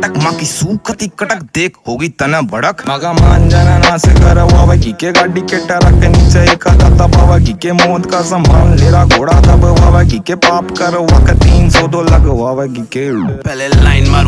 कटक माँ की सूखती कटक देख होगी तना भड़क मगा मान जाना ना से करवावा के गाड़ी के टरक के नीचे एक दबावा के मौत का सामान लेरा घोड़ा दबावा के पाप करवा के 302 लगवावा के पहले लाइन मारू